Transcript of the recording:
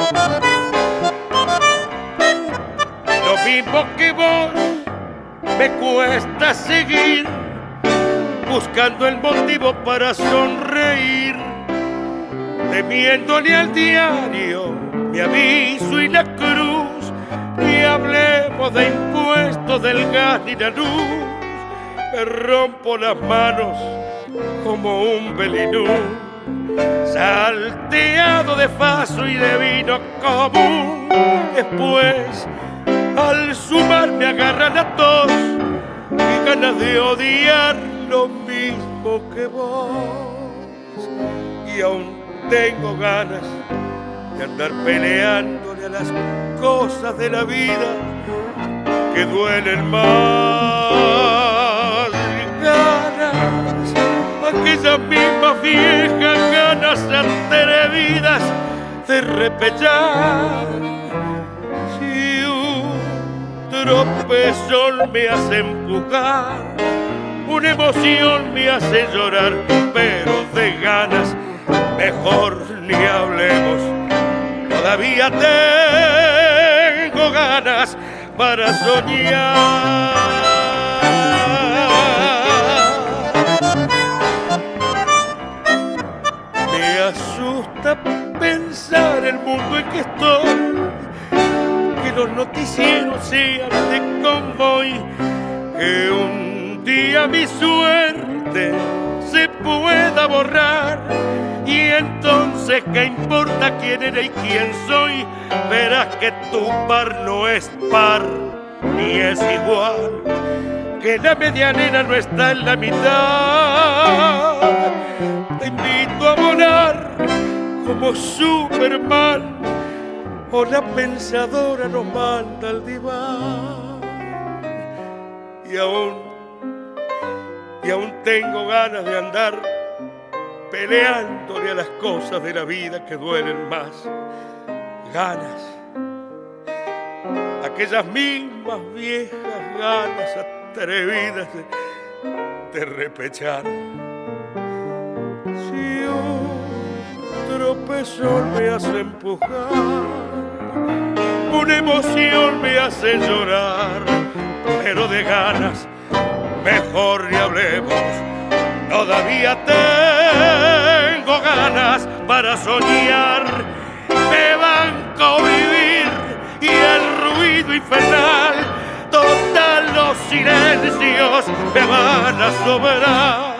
Lo mismo que vos me cuesta seguir buscando el motivo para sonreír, temiéndole al diario mi aviso y la cruz. Ni hablemos de impuestos del gas ni la luz. Me rompo las manos como un belinú, salteado de faso y de vino común. Después, al sumar me agarra la tos y ganas de odiar lo mismo que vos. Y aún tengo ganas de andar peleándole a las cosas de la vida que duelen más. Ganas, aquellas mismas viejas ganas atrevidas de repechar. Si un tropezón me hace empujar, una emoción me hace llorar, pero de ganas mejor ni hablemos. Todavía tengo ganas para soñar. Me asusta pensar el mundo en que estoy, que los noticieros sean de convoy, que un día mi suerte se pueda borrar. Y entonces, ¿qué importa quién era y quién soy? Verás que tu par no es par, ni es igual, que la medianera no está en la mitad. Te invito a volar como Superman, o la pensadora nos manda al diván. Y aún tengo ganas de andar peleándole a las cosas de la vida que duelen más. Ganas, aquellas mismas viejas ganas atrevidas de repechar. Si un tropezón me hace empujar, una emoción me hace llorar, pero de ganas mejor ni hablemos. Todavía tengo ganas para soñar. Me banco vivir y el ruido infernal, total los silencios me van a sobrar.